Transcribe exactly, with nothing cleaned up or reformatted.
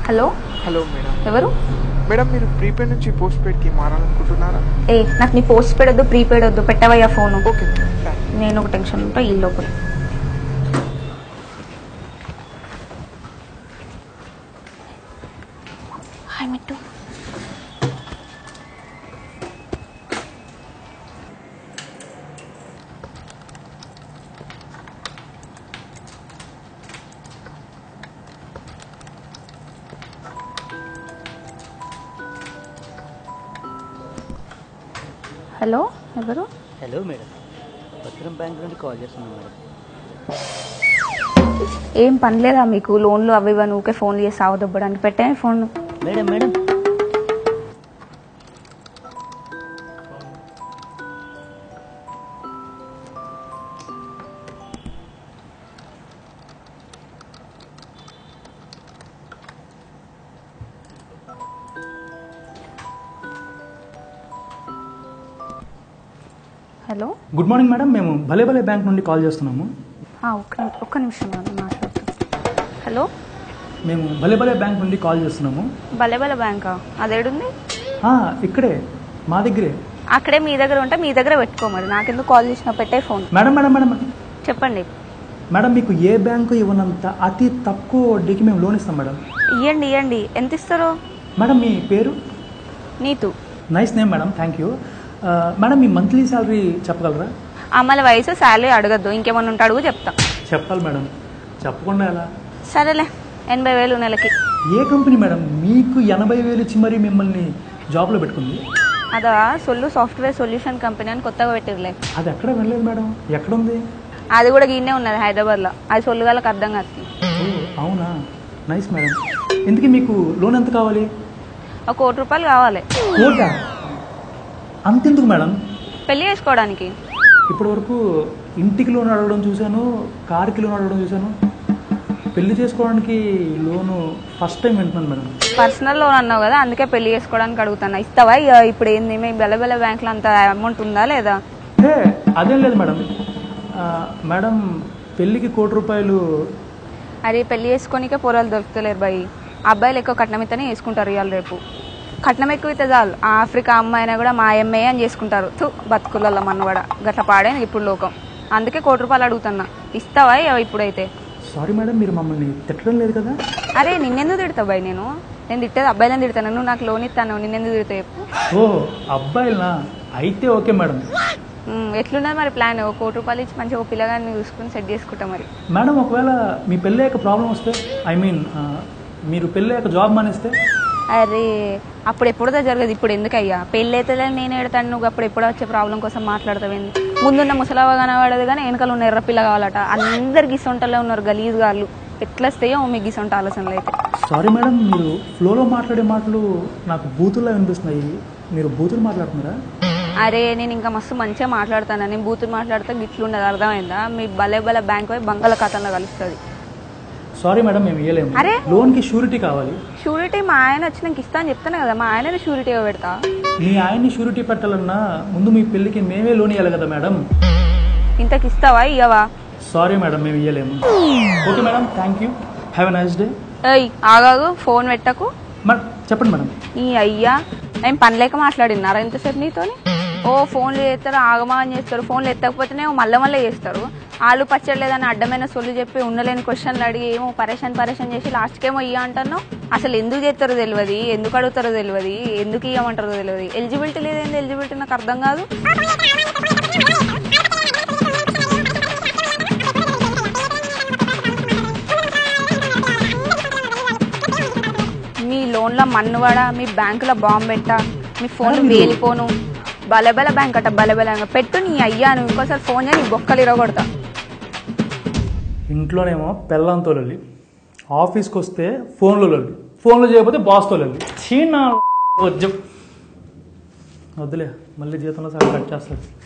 Hello hello madam. ఎవరు madam మీరు prepaid నుంచి పోస్ట్ పెయిడ్కి మారాలనుకుంటున్నారా? ఏ నాకు నీ పోస్ట్ పెయిడ్ వద్దు ప్రీపెయిడ్ వద్దు పెట్టవయ్యా ఫోన్. ఓకే నేను ఒక టెన్షన్ ఉంటా ఈ లోపల. హాయ్ మిట్టు. హలో ఎవరు? హలో మేడం, భద్రం బ్యాంక్ నుండి కాల్ చేస్తున్నాను మేడం. ఏం పని లేదా మీకు? లోన్లు అవి ఇవన్నీ ఊకే ఫోన్లు చేసి సావదొబ్బడానికి పెట్టే phone. Madam madam hello good morning madam, మేము భలే భలే బ్యాంక్ నుండి కాల్ చేస్తున్నాము. ఒక్క ఒక్క నిమిషం మాట్లాడుతాం. హలో మేము భలే భలే బ్యాంక్ నుండి కాల్ చేస్తున్నాము. భలే భలే బ్యాంకా? అదేడుంది? ఆ, ఇక్కడే మా దగ్గరే. అక్కడే మీ దగ్గర ఉంటే మీ దగ్గర పెట్టుకో, మరి నాకెందుకు కాల్ చేసినా? పెట్టే ఫోన్. మేడం మేడం మేడం చెప్పండి మేడం, మీకు ఏ బ్యాంకు ఇవ్వనంత అతి తక్కువ వడ్డీకి మేము లోన్ ఇస్తాం మేడం. ఇవ్వండి ఇవ్వండి. ఎంత ఇస్తారు? మేడం మీ పేరు? Neetu. Nice name madam, thank you. Madam మీ మంత్లీ శాలరీ చెప్పగలరా? అమ్మల వయసు శాలరీ అడగద్దు, ఇంకేమన్నా ఉంటే అడుగు చెప్తా. చెప్పాలి మేడం, చెప్పకుండా ఎలా? సరేలే, ఎనభై వేలు నెలకి. ఏ కంపెనీ మేడం మీకు ఎనభై వేలు ఇచ్చి మరి మిమ్మల్ని జాబ్లో పెట్టుకుంది? అదా సొల్లు సాఫ్ట్వేర్ సొల్యూషన్ కంపెనీ అని కొత్తగా పెట్టిర్లే. అది ఎక్కడ వెళ్ళలేదు మేడం, ఎక్కడుంది? అది కూడా గిన్నే ఉన్నది హైదరాబాద్లో. అది సొల్లు వాళ్ళకి అర్థం కాదు. అవునా, నైస్ మేడం. ఇందుకే మీకు లోన్ ఎంత కావాలి? ఒక కోటి రూపాయలు కావాలి. కోటా? అంతెందుకు మేడం? పెళ్లి చేసుకోవడానికి. ఇప్పటి వరకు ఇంటికి లోన్ అడగడం చూశాను, కార్కి లోన్ అడగడం చూశాను. పెళ్లి చేసుకోవడానికి లోను ఫస్ట్ టైం వింటున్నాను మేడం. పర్సనల్ లోన్ అన్నావు కదా, అందుకే పెళ్లి చేసుకోవడానికి అడుగుతున్నా. ఇస్తావా? ఇప్పుడు ఏంది మీ బెల్ల బెల్ల బ్యాంక్లో అంత అమౌంట్ ఉందా లేదా? ఏ అదేం లేదు మేడం. మేడం పెళ్ళికి కోటి రూపాయలు. అరే పెళ్లి చేసుకోనికే పొరాలు దొరుకుతలేరు బాయ్. అబ్బాయిలు ఎక్కువ కట్నం ఇస్తేనే వేసుకుంటారు ఇవాళ రేపు. కట్నం ఎక్కువ అయితే చాలు, ఆఫ్రికా అమ్మాయినా కూడా మా అమ్మాయి అని చేసుకుంటారు. తు బతుకులలో మన్నవాడ గట్ల పాడే ఇప్పుడు లోకం. అందుకే కోటి రూపాయలు అడుగుతున్నా. ఇస్తావా ఇప్పుడైతే? సారీ మేడం, మీరు మమ్మల్ని తిట్టడం లేదు కదా? అరే నిన్నెందుకు తిడతావు బాయ్? నేను నేను తిట్టేది అబ్బాయిలని తిడతాను. నువ్వు నాకు లోన్ ఇస్తాను, నిన్నెందుకు తిడతావు చెప్పు? ఓ అబ్బాయిలా? అయితే ఓకే మేడం. ఎట్లున్నది మరి ప్లాన్? ఒక కోటి రూపాయలు ఇచ్చి మంచిగా ఒక పిల్లగాన్ని చూసుకుని సెట్ చేసుకుంటాం. మరి మేడం ఒకవేళ మీ పెళ్ళి అయ్యాక ప్రాబ్లం వస్తే, ఐ మీన్ మీరు పెళ్ళి అయ్యాక జాబ్ మానేస్తే? అరే అప్పుడు ఎప్పుడుదో జరగదు, ఇప్పుడు ఎందుకయ్యా? పెళ్ళి అయితే నేను ఎడతాను, నువ్వు అప్పుడు ఎప్పుడో వచ్చే ప్రాబ్లం కోసం మాట్లాడతావేంది? ముందున్న ముసలావ కనబడదు కానీ వెనకాల ఉన్న ఎర్రపిల్ల కావాలట. అందరు గిసొంటలో ఉన్నారు గలీజ్ గాళ్ళు. ఎట్లా వస్తాయో మీకు గిసొంట ఆలోచనలు అయితే. సారీ మేడం, మీరు ఫ్లోలో మాట్లాడే మాటలు నాకు బూతుల్లో వినిపిస్తున్నాయి. మీరు బూతులు మాట్లాడుతున్నారా? అరే నేను ఇంకా మస్తు మంచిగా మాట్లాడతాను. నేను బూతులు మాట్లాడితే గిట్లుండదు, అర్థమైందా? మీ భలే భలే బ్యాంక్ పోయి బంగాళ ఖాతంలో కలుస్తుంది. సారీ మేడం, మేము ఇవ్వలేము. అరే లోన్కి షూరిటీ కావాలి. షూరిటీ మా ఆయన వచ్చి నాకు ఇస్తా అని చెప్తాను కదా, మా ఆయనని షూరిటీగా పెడతా. మీ ఆయన్ని షూరిటీ పెట్టాలన్నా ముందు మీ పెళ్ళికి మేమే లోన్ ఇవ్వాలి కదా మేడం. ఇంతకి ఇస్తావా ఇవ్వవా? సారీ మేడం, మేము ఇవ్వలేము. Okay madam, thank you, have a nice day. ఏయ్ ఆగాగు, ఫోన్ పెట్టకు. మేడం చెప్పండి మేడం. ఈ అయ్యా నేను పని లేక మాట్లాడినారా ఇంతసేపు నీతోని? ఓ ఫోన్లు చేస్తారు, ఆగమా అని చేస్తారు. ఫోన్లు ఎత్తకపోతేనే మళ్ళీ మళ్ళీ చేస్తారు. ఆలు పచ్చడి లేదని అడ్డమైన సొల్లు చెప్పి ఉండలేని క్వశ్చన్లు అడిగి ఏమో పరేషాన్ పరేషాన్ చేసి లాస్ట్కి ఏమో ఇయ్య అంటున్నావు. అసలు ఎందుకు చేస్తారో తెలియదు, ఎందుకు అడుగుతారో తెలియదు, ఎందుకు ఇవ్వమంటారో తెలియదు. ఎలిజిబిలిటీ లేదేంది? ఎలిజిబిలిటీ నాకు అర్థం కాదు. మీ లోన్లో మన్నువాడ, మీ బ్యాంకులో బాంబు పెట్ట, మీ ఫోన్ వేలిపోను. బలబల బ్యాంక్ అట బలబల పెట్టు. నీ అయ్యా నువ్వు ఇంకోసారి ఫోన్ చేయి, నీ బొక్కలు ఇరగొడతా. ఇంట్లోనేమో పెళ్ళంతో లొల్లి, ఆఫీస్కి వస్తే ఫోన్లో లొల్లి, ఫోన్లో చేయకపోతే బాస్తో లొల్లి. చీనా వద్దు వద్దులే, మళ్ళీ జీతంలో సగం కట్ చేస్తారు.